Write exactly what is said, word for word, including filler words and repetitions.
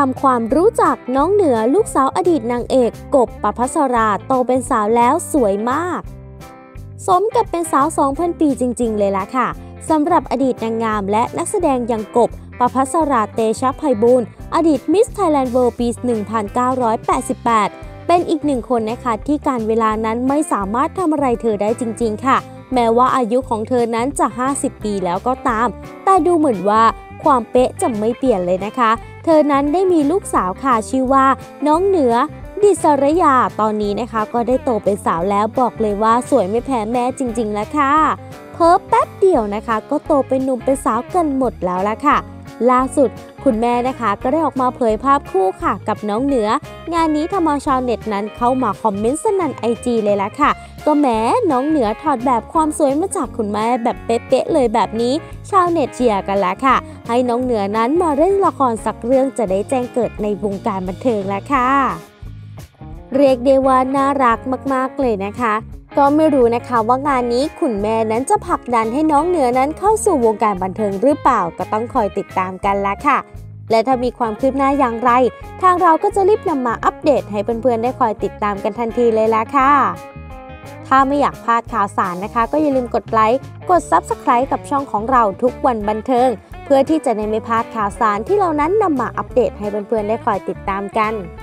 ำความรู้จักน้องเหนือลูกสาวอดีตนางเอกกบประภัสราโตเป็นสาวแล้วสวยมากสมกับเป็นสาว สองพัน ปีจริงๆเลยล่ะค่ะสำหรับอดีตนางงามและนักแสดงอย่างกบประภัสราเตชะไพบูลย์อดีตมิสไทยแลนด์เวิลด์ปี หนึ่งพันเก้าร้อยแปดสิบแปด เป็นอีกหนึ่งคนนะคะที่การเวลานั้นไม่สามารถทำอะไรเธอได้จริงๆค่ะแม้ว่าอายุของเธอนั้นจะห้าสิบปีแล้วก็ตามแต่ดูเหมือนว่าความเป๊ะจะไม่เปลี่ยนเลยนะคะเธอนั้นได้มีลูกสาวค่ะชื่อว่าน้องเหนือดิษรยาตอนนี้นะคะก็ได้โตเป็นสาวแล้วบอกเลยว่าสวยไม่แพ้แม่จริงๆแล้วค่ะเพิ่มแป๊บเดียวนะคะก็โตเป็นหนุ่มเป็นสาวกันหมดแล้วละค่ะล่าสุดคุณแม่นะคะก็ได้ออกมาเผยภาพคู่ค่ะกับน้องเหนืองานนี้ทำเอาชาวเน็ตนั้นเข้ามาคอมเมนต์สนั่นไอจีเลยละค่ะก็แม้น้องเหนือถอดแบบความสวยมาจากคุณแม่แบบเป๊ะๆเลยแบบนี้ชาวเน็ตเชียร์กันละค่ะให้น้องเหนือนั้นมาเล่นละครสักเรื่องจะได้แจ้งเกิดในวงการบันเทิงแล้วค่ะเรียกได้ว่าน่ารักมากๆเลยนะคะก็ไม่รู้นะคะว่างานนี้คุณแม่นั้นจะผลักดันให้น้องเหนือนั้นเข้าสู่วงการบันเทิงหรือเปล่าก็ต้องคอยติดตามกันละค่ะและถ้ามีความคืบหน้าอย่างไรทางเราก็จะรีบนำมาอัปเดตให้เพื่อนๆได้คอยติดตามกันทันทีเลยละค่ะถ้าไม่อยากพลาดข่าวสารนะคะก็อย่าลืมกดไลค์กด ซับสไครบ์ กับช่องของเราทุกวันบันเทิงเพื่อที่จะได้ไม่พลาดข่าวสารที่เรานั้นนำมาอัปเดตให้เพื่อนๆได้คอยติดตามกัน